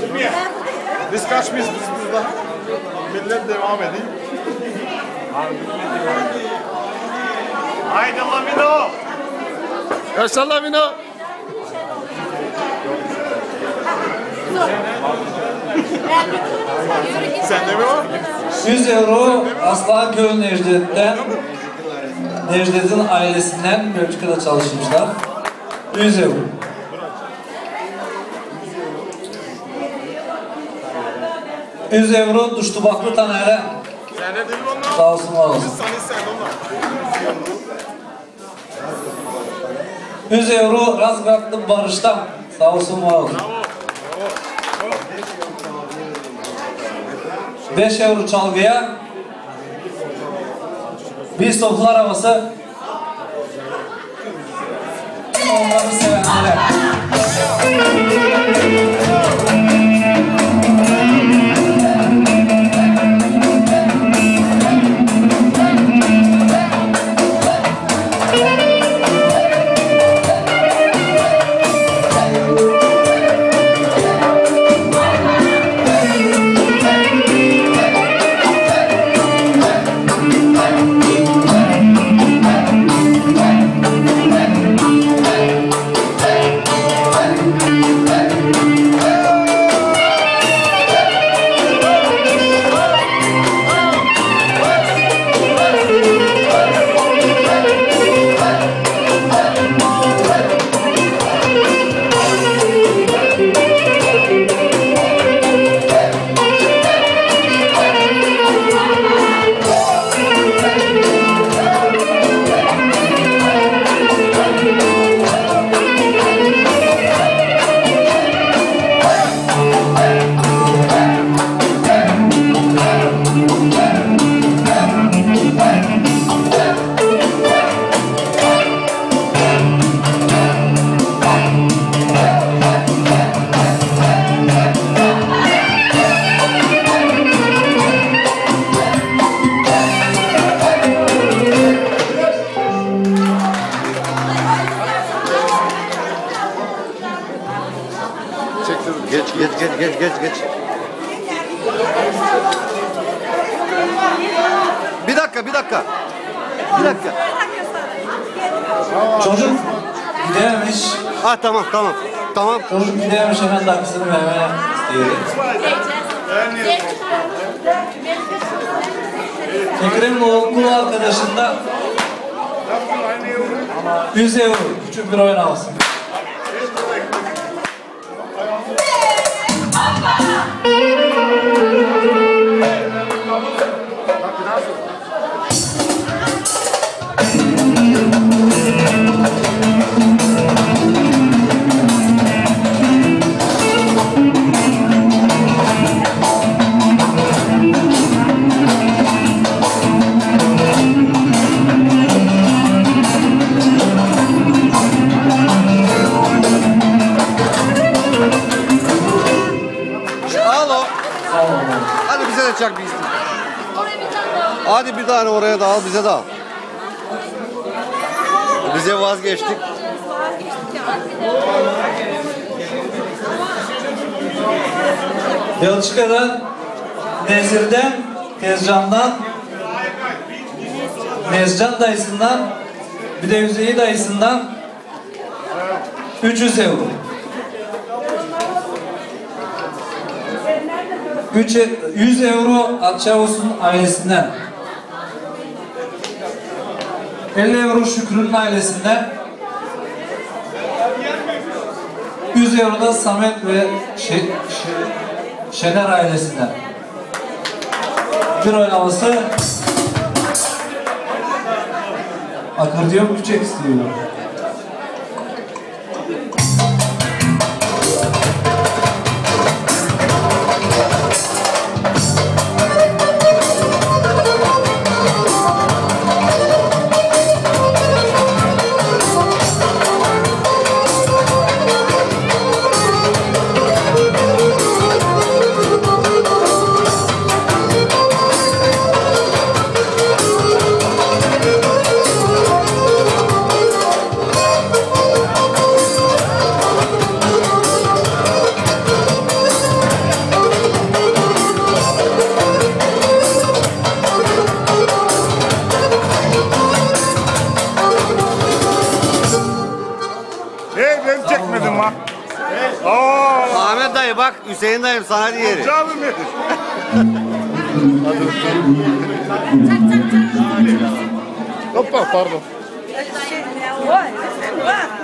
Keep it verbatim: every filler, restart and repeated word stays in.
Biz kaçmayız biz burada. Millet devam edeyim. Haydi Lamino. Yaşa Lamino. Sende mi var? yüz euro Aslanköy Necdet'ten, Necdet'in ailesinden Belçika'da çalışmışlar. yüz euro. yüz euro Duştubaklı Taner'e. Sen ne dedin onlar? Sağ olsun, var olsun. Biz sana sen onlar. yüz euro Razgradlı Barış'tan. Sağ olsun, var olsun. beş euro çalgıya bir sofra arabası onları sevenlere. Geç geç geç geç geç geç. Bir dakika bir dakika. Bir dakika. Çocuk gidememiş. Ah tamam tamam. Tamam. Çocuk gidememiş, hemen dakikasını vermeye istiyorum. Ekrem'in okul arkadaşında yüz euro küçük bir oyun alsın. Hadi bize de çak bir istedim. Hadi bir tane oraya da al, bize de al. Bize vazgeçtik. Belçika'dan, Nezir'den, Tezcan'dan, Nezcan dayısından, bir de Yüzeyi dayısından üç yüz euro. yüz euro Atçavus'un ailesinden. elli euro Şükrü'nün ailesinden. yüz euro da Samet ve Şe Şe Şener ailesinden. Bir oynaması akordeon küçük istiyor. Aa, Ahmet dayı bak Hüseyin dayım sana diğeri. canım benim. Hoppa pardon. Olha,